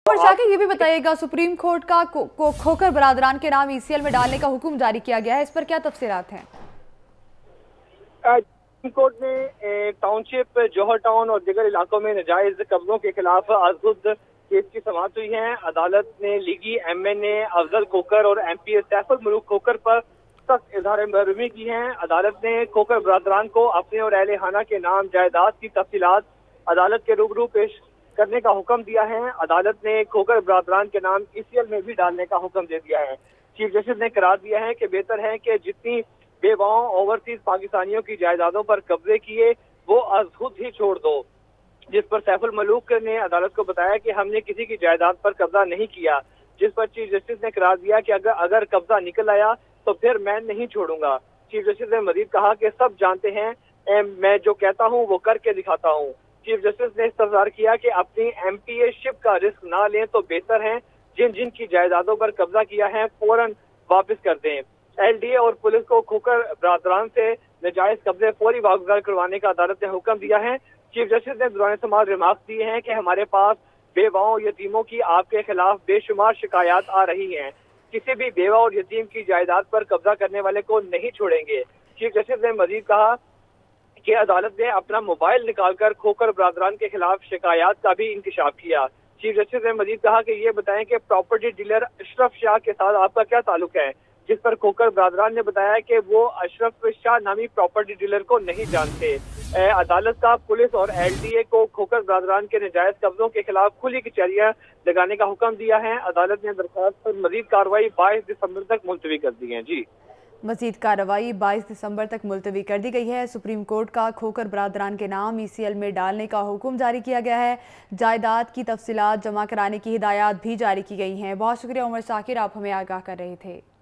और शाकिर ये भी बताइएगा, सुप्रीम कोर्ट का खोकर बरादरान के नाम ECL में डालने का हुक्म जारी किया गया है, इस पर क्या तफसीलात हैं? सुप्रीम कोर्ट ने टाउनशिप, जौहर टाउन और दीगर इलाकों में नाजायज कब्जों के खिलाफ अजहुद केस की समाअत हुई है। अदालत ने लीगी MNA अफजल खोकर और MP सैफ मलूक खोकर पर सख्त इजहार महरूमी की है। अदालत ने खोकर बरादरान को अपने और अहले खाना के नाम जायदाद की तफसीलात अदालत के रूबरू पेश करने का हुक्म दिया है। अदालत ने खोकर बरादरान के नाम ECL में भी डालने का हुक्म दे दिया है। चीफ जस्टिस ने करार दिया है कि बेहतर है कि जितनी बेवाओं ओवरसीज पाकिस्तानियों की जायदादों पर कब्जे किए वो अजहुद ही छोड़ दो, जिस पर सैफुल मलूक ने अदालत को बताया कि हमने किसी की जायदाद पर कब्जा नहीं किया, जिस पर चीफ जस्टिस ने करार दिया कि अगर कब्जा निकल आया तो फिर मैं नहीं छोड़ूंगा। चीफ जस्टिस ने मजीद कहा कि सब जानते हैं मैं जो कहता हूं वो करके दिखाता हूं। चीफ जस्टिस ने इस्तफसार किया कि अपनी MPA शिप का रिस्क ना लें तो बेहतर है जिन जिन की जायदादों पर कब्जा किया है फौरन वापस कर दें। LDA और पुलिस को खोकर बरादरान से नाजायज कब्जे फौरी वागुजार करवाने का अदालत ने हुक्म दिया है। चीफ जस्टिस ने दौरान समाअत रिमार्क्स दिए हैं कि हमारे पास बेवाओं यतीमों की आपके खिलाफ बेशुमार शिकायत आ रही हैं, किसी भी बेवा और यतीम की जायदाद पर कब्जा करने वाले को नहीं छोड़ेंगे। चीफ जस्टिस ने मजीद कहा कि अदालत ने अपना मोबाइल निकालकर खोकर बरादरान के खिलाफ शिकायत का भी इंकशाफ किया। चीफ जस्टिस ने मजीद कहा कि ये बताएं कि प्रॉपर्टी डीलर अशरफ शाह के साथ आपका क्या ताल्लुक है, जिस पर खोकर बरादरान ने बताया कि वो अशरफ शाह नामी प्रॉपर्टी डीलर को नहीं जानते। अदालत का पुलिस और LDA को खोकर बरादरान के नाजायज कब्जों के खिलाफ खुली कचहरियां लगाने का हुक्म दिया है। अदालत ने दरख्वास्त पर मजीद कार्रवाई 22 दिसंबर तक मुलतवी कर दी है। जी, मजीद कार्रवाई 22 दिसंबर तक मुलतवी कर दी गई है। सुप्रीम कोर्ट का खोकर बरादरान के नाम ECL में डालने का हुक्म जारी किया गया है। जायदाद की तफसीलात जमा कराने की हिदायत भी जारी की गई हैं। बहुत शुक्रिया उमर शाकिर, आप हमें आगाह कर रहे थे।